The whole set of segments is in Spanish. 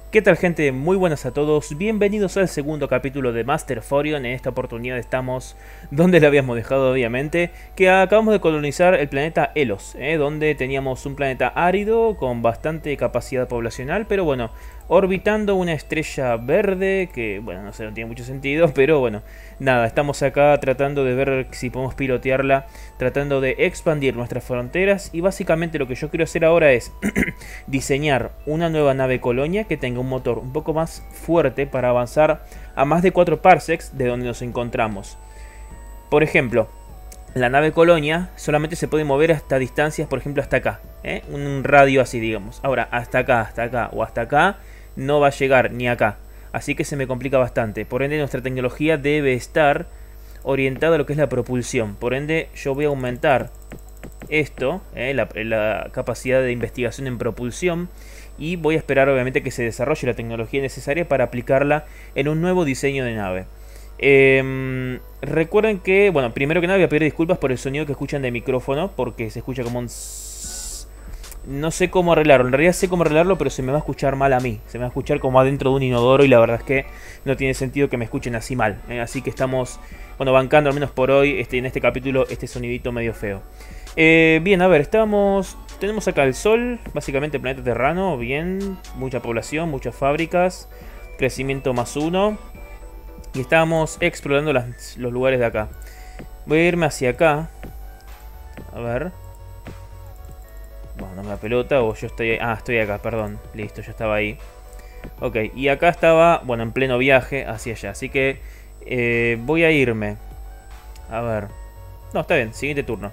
¿Qué tal, gente? Muy buenas a todos, bienvenidos al segundo capítulo de Master of Orion. En esta oportunidad estamos donde le habíamos dejado, obviamente, que acabamos de colonizar el planeta Elos, donde teníamos un planeta árido con bastante capacidad poblacional, pero bueno, orbitando una estrella verde que, bueno, no sé, no tiene mucho sentido, pero bueno, nada, estamos acá tratando de ver si podemos pilotearla, tratando de expandir nuestras fronteras, y básicamente lo que yo quiero hacer ahora es diseñar una nueva nave colonia que tenga un motor un poco más fuerte para avanzar a más de 4 parsecs de donde nos encontramos. Por ejemplo, la nave colonia solamente se puede mover hasta distancias, por ejemplo, hasta acá, un radio así, digamos. Ahora, hasta acá o hasta acá no va a llegar ni acá, así que se me complica bastante. Por ende, nuestra tecnología debe estar orientada a lo que es la propulsión. Por ende, yo voy a aumentar esto, la capacidad de investigación en propulsión, y voy a esperar obviamente que se desarrolle la tecnología necesaria para aplicarla en un nuevo diseño de nave. Recuerden que, bueno, primero que nada voy a pedir disculpas por el sonido que escuchan de micrófono, porque se escucha como un... No sé cómo arreglarlo, en realidad sé cómo arreglarlo, pero se me va a escuchar mal a mí. Se me va a escuchar como adentro de un inodoro y la verdad es que no tiene sentido que me escuchen así mal. Así que estamos, bueno, bancando al menos por hoy en este capítulo este sonidito medio feo. Bien, a ver, tenemos acá el Sol, básicamente planeta terrano, bien, mucha población, muchas fábricas, crecimiento +1. Y estábamos explorando los lugares de acá. Voy a irme hacia acá. A ver. Bueno, no me da pelota o yo estoy... Ah, estoy acá, perdón. Listo, yo estaba ahí. Ok, y acá estaba, bueno, en pleno viaje hacia allá. Así que voy a irme. A ver. No, está bien, siguiente turno.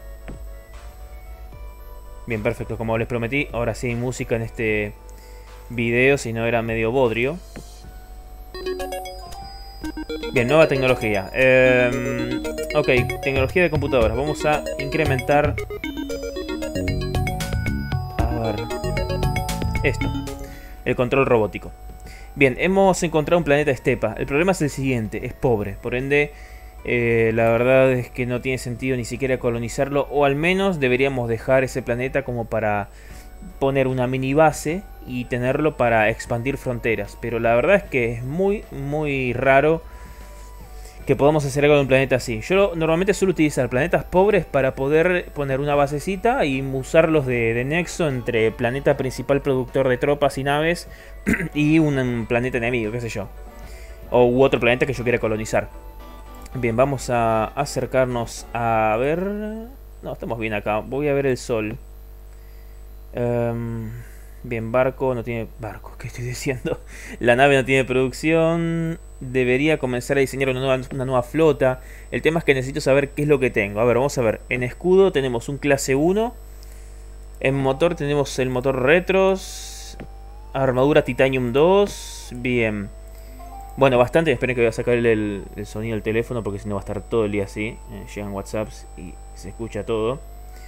Bien, perfecto, como les prometí. Ahora sí hay música en este video, si no era medio bodrio. Bien, nueva tecnología. Ok, tecnología de computadoras. Vamos a incrementar... A ver... Esto. El control robótico. Bien, hemos encontrado un planeta estepa. El problema es el siguiente, es pobre. Por ende, la verdad es que no tiene sentido ni siquiera colonizarlo. O al menos deberíamos dejar ese planeta como para poner una mini base y tenerlo para expandir fronteras. Pero la verdad es que es muy raro que podamos hacer algo en un planeta así. Yo normalmente suelo utilizar planetas pobres para poder poner una basecita y usarlos de nexo entre planeta principal productor de tropas y naves y un planeta enemigo, qué sé yo. U otro planeta que yo quiera colonizar. Bien, vamos a acercarnos a ver... No, estamos bien acá. Voy a ver el Sol. Bien, barco, no tiene... Barco, ¿qué estoy diciendo? La nave no tiene producción. Debería comenzar a diseñar una nueva flota. El tema es que necesito saber qué es lo que tengo. A ver, vamos a ver. En escudo tenemos un clase 1. En motor tenemos el motor retros. Armadura Titanium 2. Bien. Bueno, bastante. Esperen que voy a sacar el sonido del teléfono, porque si no va a estar todo el día así. Llegan WhatsApps y se escucha todo.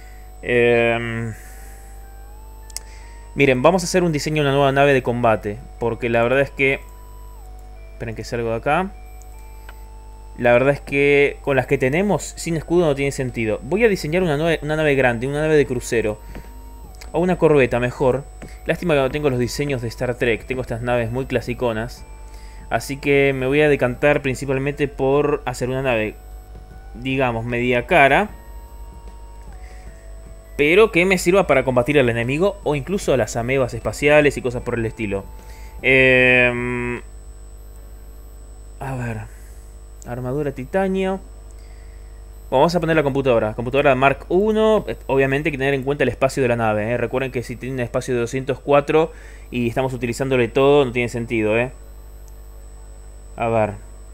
Miren, vamos a hacer un diseño de una nueva nave de combate, porque la verdad es que... Esperen que salgo de acá. La verdad es que con las que tenemos, sin escudo no tiene sentido. Voy a diseñar una nave grande, una nave de crucero. O una corbeta, mejor. Lástima que no tengo los diseños de Star Trek. Tengo estas naves muy clasiconas. Así que me voy a decantar principalmente por hacer una nave, digamos, media cara, pero que me sirva para combatir al enemigo o incluso a las amebas espaciales y cosas por el estilo. A ver. Armadura titanio. Vamos a poner la computadora. Computadora Mark I. Obviamente hay que tener en cuenta el espacio de la nave. Recuerden que si tiene un espacio de 204 y estamos utilizándole todo, no tiene sentido. A ver.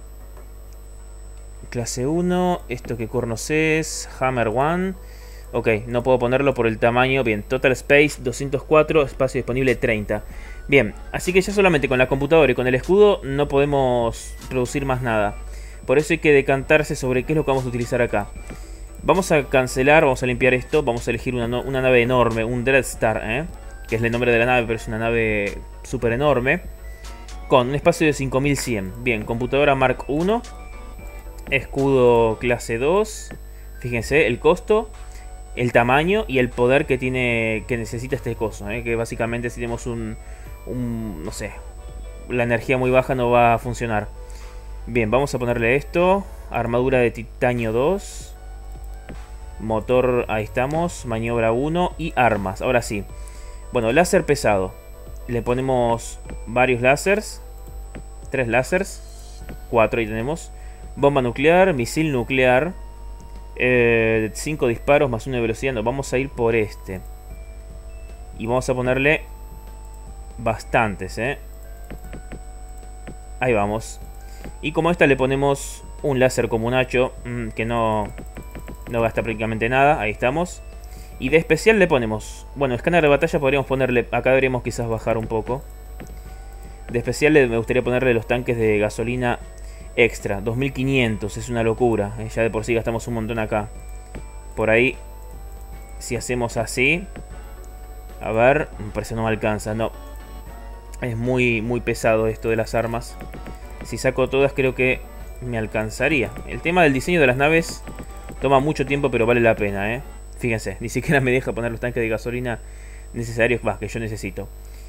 Clase 1. Esto que cornos es. Hammer 1. Ok, no puedo ponerlo por el tamaño. Bien, Total Space 204, espacio disponible 30. Bien, así que ya solamente con la computadora y con el escudo no podemos producir más nada. Por eso hay que decantarse sobre qué es lo que vamos a utilizar acá. Vamos a cancelar, vamos a limpiar esto. Vamos a elegir una nave enorme, un Dreadstar, que es el nombre de la nave, pero es una nave súper enorme. Con un espacio de 5100. Bien, computadora Mark I. Escudo clase 2. Fíjense, el costo, el tamaño y el poder que necesita este coso, que básicamente si tenemos no sé, la energía muy baja no va a funcionar. Bien, vamos a ponerle esto. Armadura de titanio 2. Motor, ahí estamos. Maniobra 1 y armas. Ahora sí. Bueno, láser pesado. Le ponemos varios láseres. 3 láseres. 4 ahí tenemos. Bomba nuclear, misil nuclear. 5 disparos más 1 de velocidad. Nos vamos a ir por este. Y vamos a ponerle bastantes, Ahí vamos. Y como esta le ponemos un láser como un hacho, que no gasta prácticamente nada. Ahí estamos. Y de especial le ponemos, bueno, escáner de batalla podríamos ponerle, acá deberíamos quizás bajar un poco. De especial me gustaría ponerle los tanques de gasolina extra, 2500, es una locura. Ya de por sí gastamos un montón acá. Por ahí, si hacemos así, a ver, me parece que no me alcanza, no. Es muy pesado esto de las armas. Si saco todas creo que me alcanzaría. El tema del diseño de las naves toma mucho tiempo, pero vale la pena, Fíjense, ni siquiera me deja poner los tanques de gasolina necesarios, que yo necesito.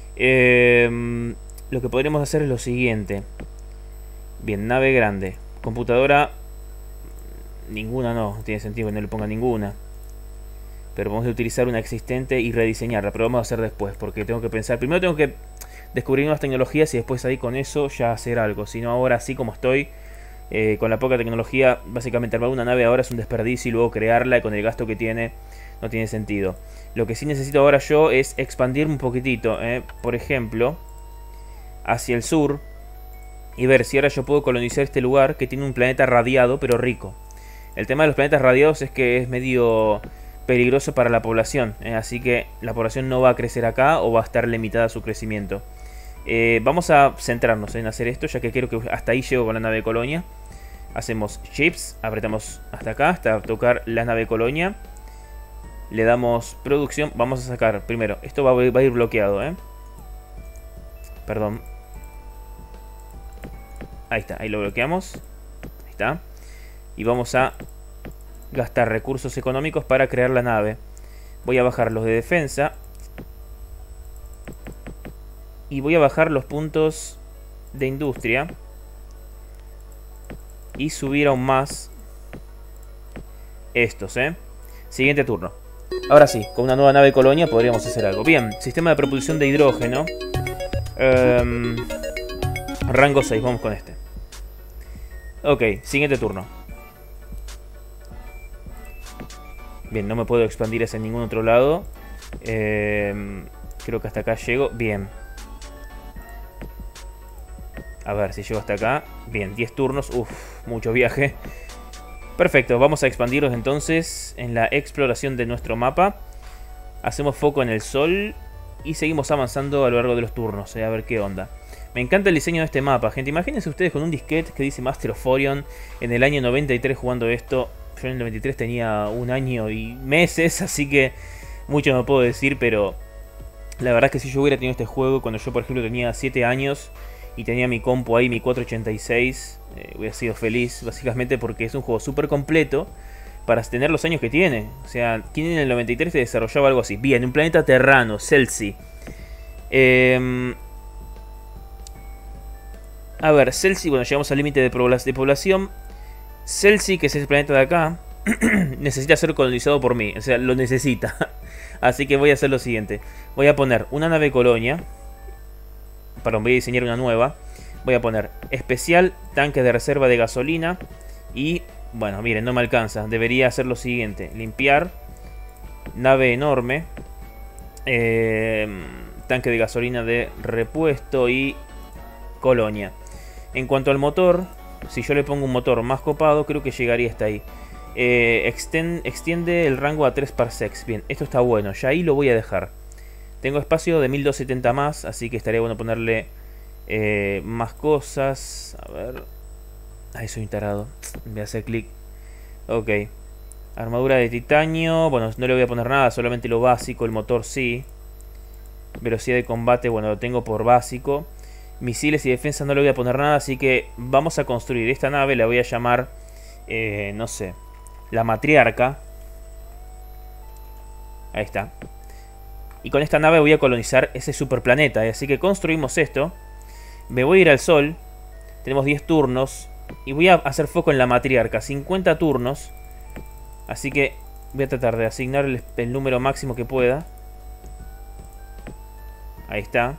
Lo que podríamos hacer es lo siguiente. Bien, nave grande. Computadora, ninguna no tiene sentido que no le ponga ninguna. Pero vamos a utilizar una existente y rediseñarla. Pero vamos a hacer después, porque tengo que pensar. Primero tengo que descubrir nuevas tecnologías y después ahí con eso ya hacer algo. Si no, ahora así como estoy, con la poca tecnología, básicamente armar una nave ahora es un desperdicio y luego crearla, y con el gasto que tiene no tiene sentido. Lo que sí necesito ahora yo es expandirme un poquitito, por ejemplo, hacia el sur, y ver si ahora yo puedo colonizar este lugar que tiene un planeta radiado pero rico. El tema de los planetas radiados es que es medio peligroso para la población, así que la población no va a crecer acá o va a estar limitada a su crecimiento. Vamos a centrarnos en hacer esto, ya que creo que hasta ahí llego con la nave Colonia. Hacemos chips, apretamos hasta acá, hasta tocar la nave Colonia. Le damos producción, vamos a sacar primero, esto va a ir bloqueado, Perdón. Ahí está, ahí lo bloqueamos. Ahí está. Y vamos a gastar recursos económicos para crear la nave. Voy a bajar los de defensa. Y voy a bajar los puntos de industria. Y subir aún más estos, Siguiente turno. Ahora sí, con una nueva nave Colonia podríamos hacer algo. Bien, sistema de propulsión de hidrógeno. Rango 6, vamos con este. Ok, siguiente turno. Bien, no me puedo expandir hacia ningún otro lado. Creo que hasta acá llego. Bien. A ver si llego hasta acá. Bien, 10 turnos. Uf, mucho viaje. Perfecto, vamos a expandirnos entonces en la exploración de nuestro mapa. Hacemos foco en el sol y seguimos avanzando a lo largo de los turnos. A ver qué onda. Me encanta el diseño de este mapa, gente. Imagínense ustedes con un disquete que dice Master of Orion en el año 93 jugando esto. Yo en el 93 tenía un año y meses, así que mucho no puedo decir, pero la verdad es que si yo hubiera tenido este juego cuando yo, por ejemplo, tenía 7 años y tenía mi compu ahí, mi 486, hubiera sido feliz, básicamente porque es un juego súper completo para tener los años que tiene. O sea, ¿quién en el 93 se desarrollaba algo así? Bien, un planeta terrano, Celsi. A ver, Celsi, bueno, llegamos al límite de población. Celsi, que es ese planeta de acá, necesita ser colonizado por mí. O sea, lo necesita. Así que voy a hacer lo siguiente. Voy a poner una nave Colonia. Perdón, voy a diseñar una nueva. Voy a poner especial, tanque de reserva de gasolina. Y, bueno, miren, no me alcanza. Debería hacer lo siguiente. Limpiar. Nave enorme. Tanque de gasolina de repuesto y Colonia. En cuanto al motor, si yo le pongo un motor más copado, creo que llegaría hasta ahí. Extiende el rango a 3 parsecs. Bien, esto está bueno, ya ahí lo voy a dejar. Tengo espacio de 1270 más, así que estaría bueno ponerle más cosas. A ver. Ahí soy un tarado. Voy a hacer clic. Ok. Armadura de titanio. Bueno, no le voy a poner nada, solamente lo básico. El motor sí. Velocidad de combate, bueno, lo tengo por básico. Misiles y defensa no le voy a poner nada, así que vamos a construir esta nave. La voy a llamar, no sé, la matriarca. Ahí está. Y con esta nave voy a colonizar ese superplaneta, así que construimos esto. Me voy a ir al Sol. Tenemos 10 turnos. Y voy a hacer foco en la matriarca. 50 turnos. Así que voy a tratar de asignar el número máximo que pueda. Ahí está.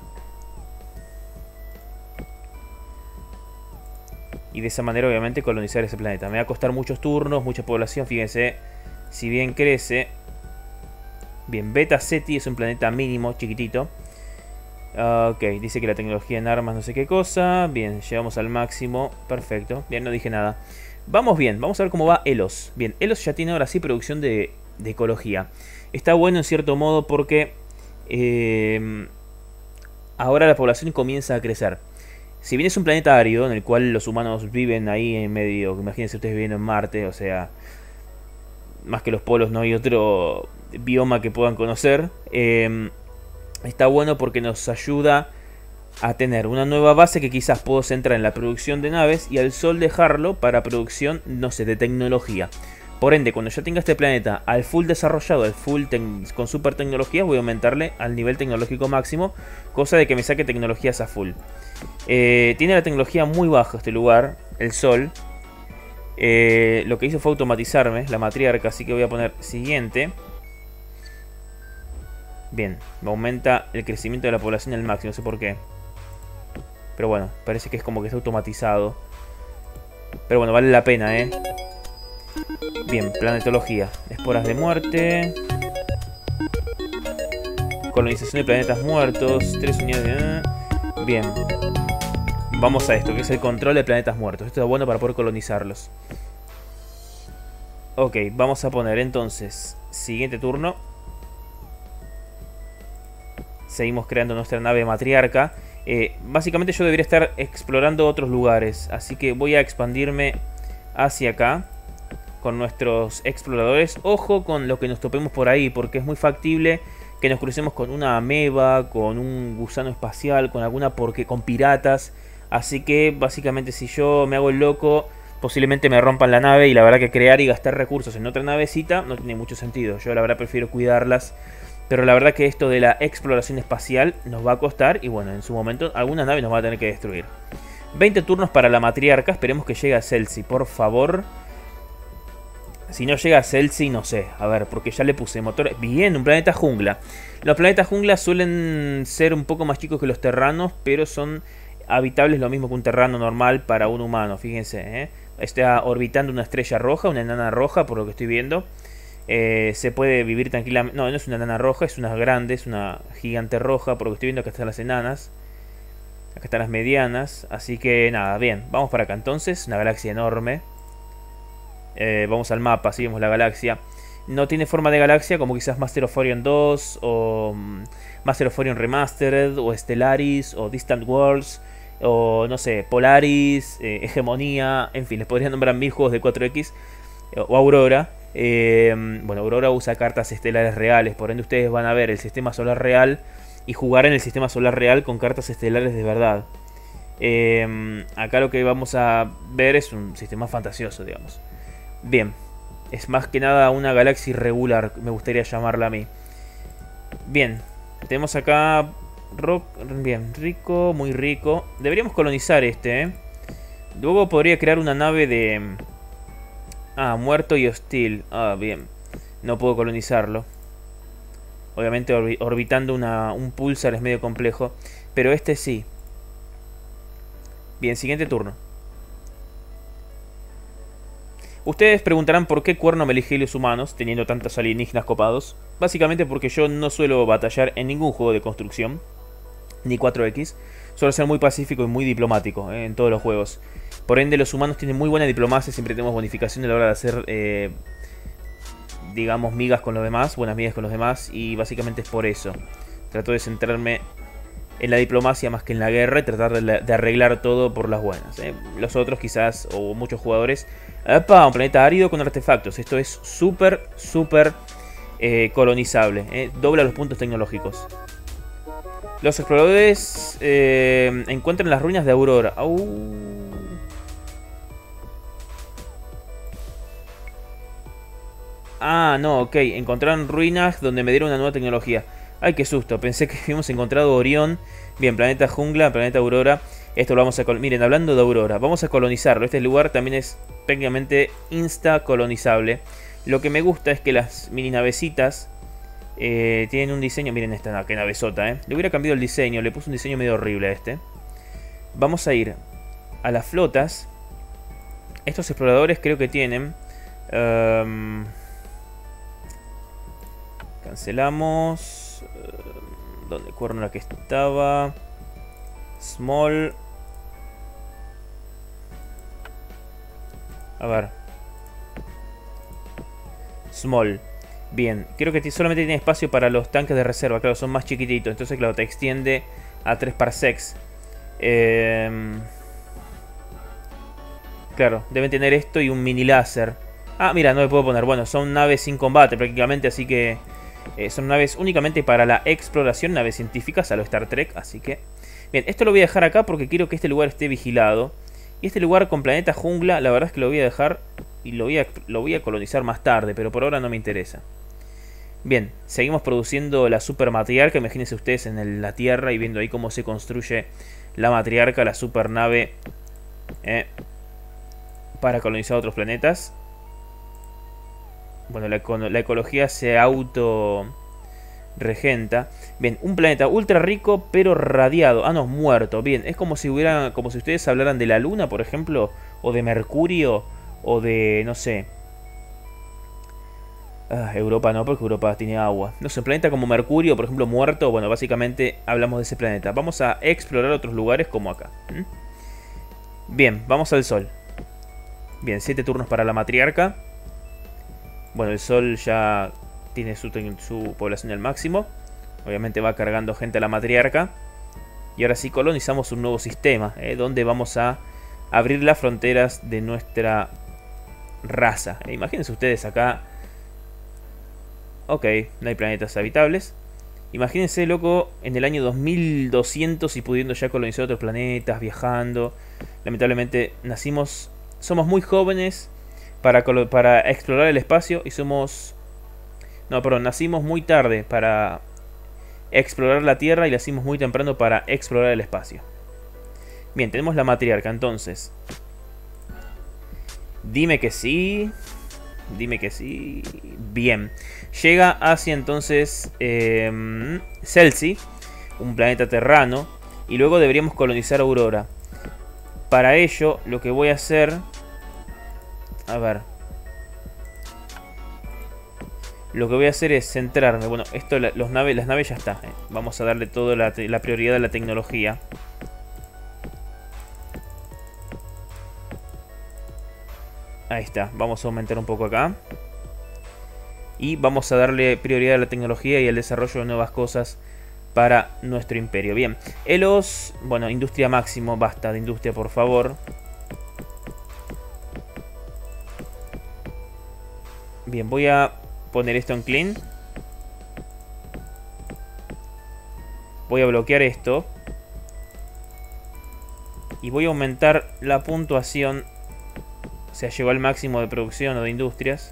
Y de esa manera obviamente colonizar ese planeta. Me va a costar muchos turnos, mucha población. Fíjense, si bien crece. Bien, Beta Ceti es un planeta mínimo, chiquitito. Ok, dice que la tecnología en armas no sé qué cosa. Bien, llegamos al máximo. Perfecto, bien, no dije nada. Vamos bien, vamos a ver cómo va Elos. Bien, Elos ya tiene ahora sí producción de ecología. Está bueno en cierto modo porque ahora la población comienza a crecer. Si bien es un planeta árido en el cual los humanos viven ahí en medio, imagínense ustedes viviendo en Marte, o sea, más que los polos no hay otro bioma que puedan conocer. Está bueno porque nos ayuda a tener una nueva base que quizás puedo centrar en la producción de naves y al Sol dejarlo para producción, no sé, de tecnología. Por ende, cuando ya tenga este planeta al full desarrollado, al full con super tecnología, voy a aumentarle al nivel tecnológico máximo, cosa de que me saque tecnologías a full. Tiene la tecnología muy baja este lugar, el Sol. Lo que hizo fue automatizarme la matriarca, así que voy a poner siguiente. Bien, me aumenta el crecimiento de la población al máximo, no sé por qué. Pero bueno, parece que es como que está automatizado. Pero bueno, vale la pena, ¿eh? Bien, planetología. Esporas de muerte. Colonización de planetas muertos. 3 unidades de... Bien. Vamos a esto, que es el control de planetas muertos. Esto es bueno para poder colonizarlos. Ok, vamos a poner entonces siguiente turno. Seguimos creando nuestra nave matriarca. Básicamente yo debería estar explorando otros lugares. Así que voy a expandirme hacia acá con nuestros exploradores. Ojo con lo que nos topemos por ahí, porque es muy factible que nos crucemos con una ameba, con un gusano espacial, con piratas. Así que básicamente si yo me hago el loco, posiblemente me rompan la nave. Y la verdad que crear y gastar recursos en otra navecita no tiene mucho sentido. Yo la verdad prefiero cuidarlas. Pero la verdad que esto de la exploración espacial nos va a costar. Y bueno, en su momento alguna nave nos va a tener que destruir. 20 turnos para la matriarca. Esperemos que llegue a Celsi, por favor. Si no llega a Celsi, no sé. A ver, porque ya le puse motor. Bien, un planeta jungla. Los planetas jungla suelen ser un poco más chicos que los terranos, pero son habitables lo mismo que un terrano normal para un humano. Fíjense, ¿eh? Está orbitando una estrella roja, una enana roja, por lo que estoy viendo. Se puede vivir tranquilamente. No, no es una enana roja, es una grande, es una gigante roja. Por lo que estoy viendo, acá están las enanas. Acá están las medianas. Así que nada, bien. Vamos para acá entonces. Una galaxia enorme. Vamos al mapa, así vemos la galaxia. No tiene forma de galaxia como quizás Master of Orion 2 o Master of Orion Remastered o Stellaris o Distant Worlds o no sé, Polaris, Hegemonía, en fin, les podría nombrar 1000 juegos de 4X o Aurora. Bueno, Aurora usa cartas estelares reales, por ende ustedes van a ver el sistema solar real y jugar en el sistema solar real con cartas estelares de verdad. Acá lo que vamos a ver es un sistema fantasioso, digamos. Bien, es más que nada una galaxia irregular, me gustaría llamarla a mí. Bien, tenemos acá bien, rico, muy rico. Deberíamos colonizar este, ¿eh? Luego podría crear una nave de... muerto y hostil. Bien, no puedo colonizarlo. Obviamente orbitando un pulsar es medio complejo, pero este sí. Bien, siguiente turno. Ustedes preguntarán por qué Cuerno me elige los humanos, teniendo tantos alienígenas copados. Básicamente porque yo no suelo batallar en ningún juego de construcción, ni 4X. Suelo ser muy pacífico y muy diplomático en todos los juegos. Por ende, los humanos tienen muy buena diplomacia, siempre tenemos bonificación a la hora de hacer, digamos, migas con los demás, buenas migas con los demás, y básicamente es por eso. Trato de centrarme en la diplomacia más que en la guerra y tratar de arreglar todo por las buenas. Los otros quizás, o muchos jugadores... ¡Epa! Un planeta árido con artefactos. Esto es súper colonizable. Dobla los puntos tecnológicos. Los exploradores encuentran las ruinas de Aurora. No, ok. Encontraron ruinas donde me dieron una nueva tecnología. Ay, qué susto. Pensé que habíamos encontrado Orión. Bien, planeta jungla, planeta Aurora. Esto lo vamos a... Miren, hablando de Aurora, vamos a colonizarlo. Este lugar también es técnicamente insta-colonizable. Lo que me gusta es que las mini navecitas tienen un diseño... Miren esta que navezota, Le hubiera cambiado el diseño, le puse un diseño medio horrible a este. Vamos a ir a las flotas. Estos exploradores creo que tienen... cancelamos... ¿dónde cuerno la que estaba? Small... A ver. Small. Bien, creo que solamente tiene espacio para los tanques de reserva. Claro, son más chiquititos. Entonces, claro, te extiende a 3 parsecs. Claro, deben tener esto y un mini láser. Ah, mira, no le puedo poner. Bueno, son naves sin combate prácticamente, así que... son naves únicamente para la exploración, naves científicas a lo Star Trek, así que... Bien, esto lo voy a dejar acá porque quiero que este lugar esté vigilado. Y este lugar con planeta jungla, la verdad es que lo voy a dejar y lo voy a colonizar más tarde, pero por ahora no me interesa. Bien, seguimos produciendo la super matriarca, imagínense ustedes en la Tierra y viendo ahí cómo se construye la matriarca, la super nave para colonizar otros planetas. Bueno, la ecología se auto regenta. Bien, un planeta ultra rico pero radiado. Ah, no, muerto. Bien, es como si ustedes hablaran de la Luna, por ejemplo, o de Mercurio, o de, no sé. Europa no, porque Europa tiene agua. No sé, un planeta como Mercurio, por ejemplo, muerto. Bueno, básicamente hablamos de ese planeta. Vamos a explorar otros lugares como acá. Bien, vamos al Sol. Bien, 7 turnos para la matriarca. Bueno, el Sol ya tiene su población al máximo. Obviamente va cargando gente a la matriarca. Y ahora sí colonizamos un nuevo sistema, donde vamos a abrir las fronteras de nuestra raza. Imagínense ustedes acá. Ok, no hay planetas habitables. Imagínense, loco, en el año 2200 y pudiendo ya colonizar otros planetas, viajando. Lamentablemente somos muy jóvenes para explorar el espacio y somos... No, perdón, nacimos muy tarde para explorar la Tierra y nacimos muy temprano para explorar el espacio. Bien, tenemos la matriarca, entonces. Dime que sí. Dime que sí. Bien. Llega hacia entonces Celsi, un planeta terrano. Y luego deberíamos colonizar Aurora. Para ello, lo que voy a hacer... A ver... Lo que voy a hacer es centrarme. Bueno, esto, las naves ya está. Vamos a darle toda la prioridad a la tecnología. Ahí está. Vamos a aumentar un poco acá. Y vamos a darle prioridad a la tecnología y al desarrollo de nuevas cosas para nuestro imperio. Bien. Elos. Bueno, industria máximo. Basta de industria, por favor. Bien, voy a poner esto en clean. Voy a bloquear esto. Y voy a aumentar la puntuación. O sea, llegó al máximo de producción o de industrias.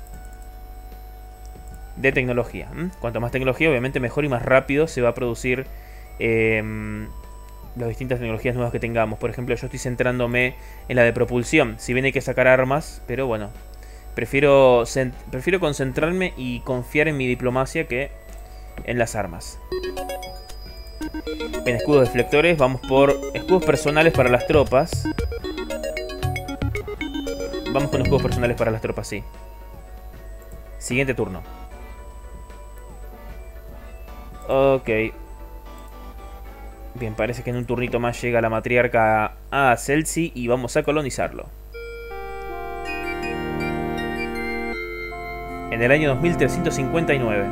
De tecnología. Cuanto más tecnología, obviamente mejor y más rápido se va a producir las distintas tecnologías nuevas que tengamos. Por ejemplo, yo estoy centrándome en la de propulsión. Si bien hay que sacar armas, pero bueno. Prefiero concentrarme y confiar en mi diplomacia que en las armas. Bien, escudos deflectores. Vamos por escudos personales para las tropas. Vamos con escudos personales para las tropas, sí. Siguiente turno. Ok. Bien, parece que en un turnito más llega la matriarca a Celsi y vamos a colonizarlo. En el año 2359.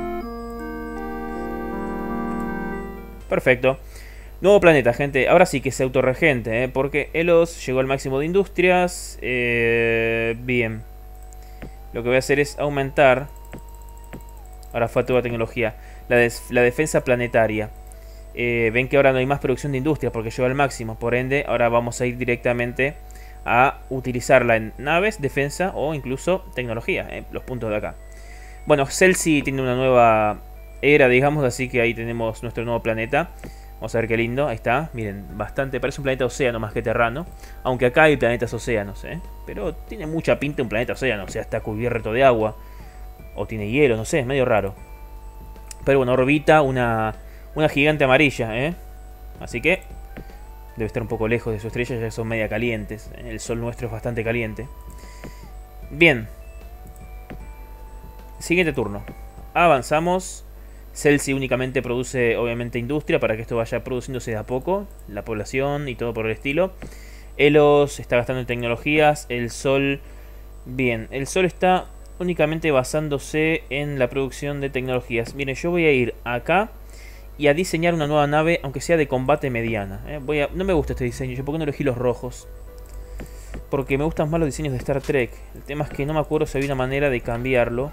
Perfecto. Nuevo planeta, gente. Ahora sí que es autorregente, porque Elos llegó al máximo de industrias. Bien. Lo que voy a hacer es aumentar. Ahora fue a toda tecnología. La defensa planetaria. Ven que ahora no hay más producción de industrias porque llegó al máximo. Por ende, ahora vamos a ir directamente a utilizarla en naves, defensa o incluso tecnología. Los puntos de acá. Bueno, Celsi tiene una nueva era, digamos, así que ahí tenemos nuestro nuevo planeta. Vamos a ver qué lindo. Ahí está. Miren, bastante. Parece un planeta océano más que terrano. Aunque acá hay planetas océanos, ¿eh? Pero tiene mucha pinta un planeta océano. O sea, está cubierto de agua. O tiene hielo, no sé. Es medio raro. Pero bueno, orbita una gigante amarilla, ¿eh? Así que debe estar un poco lejos de su estrella. Ya que son media calientes. El sol nuestro es bastante caliente. Bien. Siguiente turno. Avanzamos. Celsi únicamente produce, obviamente, industria para que esto vaya produciéndose de a poco. La población y todo por el estilo. Elos está gastando en tecnologías. El Sol... Bien, el Sol está únicamente basándose en la producción de tecnologías. Miren, yo voy a ir acá y a diseñar una nueva nave, aunque sea de combate mediana. No me gusta este diseño. ¿Por qué no elegí los rojos? Porque me gustan más los diseños de Star Trek. El tema es que no me acuerdo si había una manera de cambiarlos.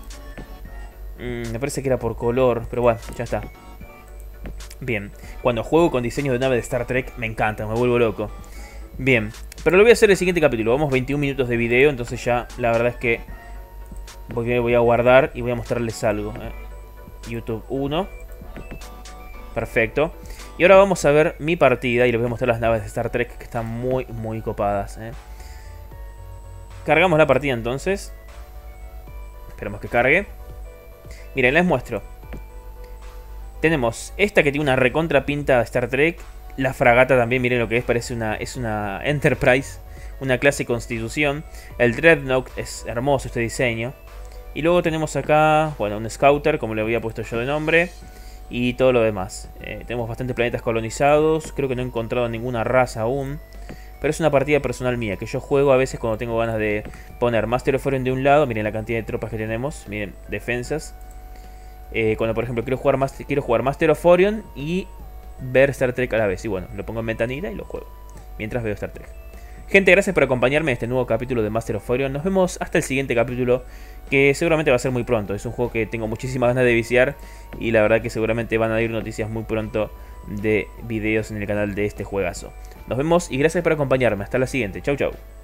Me parece que era por color, pero bueno, ya está. Bien, cuando juego con diseños de nave de Star Trek me encanta, me vuelvo loco. Bien, pero lo voy a hacer en el siguiente capítulo. Vamos 21 minutos de video, entonces ya la verdad es que voy a guardar y voy a mostrarles algo. YouTube 1. Perfecto. Y ahora vamos a ver mi partida y les voy a mostrar las naves de Star Trek que están muy, muy copadas. Cargamos la partida entonces. Esperemos que cargue. Miren, les muestro. Tenemos esta que tiene una recontra pinta de Star Trek. La fragata también, miren lo que es. Parece es una Enterprise. Una clase Constitución. El Dreadnought es hermoso este diseño. Y luego tenemos acá, bueno, un Scouter, como le había puesto yo de nombre. Y todo lo demás. Tenemos bastantes planetas colonizados. Creo que no he encontrado ninguna raza aún. Pero es una partida personal mía, que yo juego a veces cuando tengo ganas de poner Master of Orion de un lado. Miren la cantidad de tropas que tenemos. Miren, defensas. Cuando por ejemplo quiero jugar Master of Orion y ver Star Trek a la vez. Y bueno, lo pongo en ventanilla y lo juego mientras veo Star Trek. Gente, gracias por acompañarme en este nuevo capítulo de Master of Orion. Nos vemos hasta el siguiente capítulo, que seguramente va a ser muy pronto. Es un juego que tengo muchísimas ganas de viciar y la verdad que seguramente van a ir noticias muy pronto de videos en el canal de este juegazo. Nos vemos y gracias por acompañarme. Hasta la siguiente. Chau, chau.